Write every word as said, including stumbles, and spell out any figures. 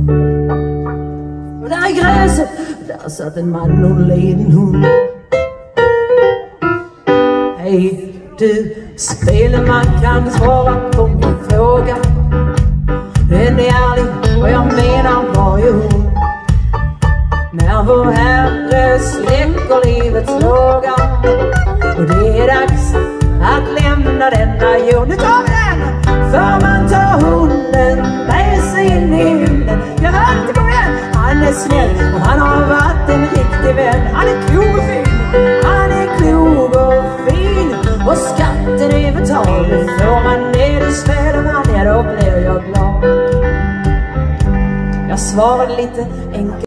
Och där i gräset, där satt en man och led en hund. Hej du, spelman, kan svara på min fråga. Den är ärlig och jag menar varje ord. När vår Herre släcker livets låga och det är dags att lämna denna jord. Nu tar vi den! För man tar hunden med sig in i himlen. Jag hör inte, kom igen! Han är snäll och han har varit en riktig vän. Han är klok och fin, han är klok och fin. Och skatten är betald. Får man ner i Svedman, ja då blir jag glad. Jag svarade lite enkelt.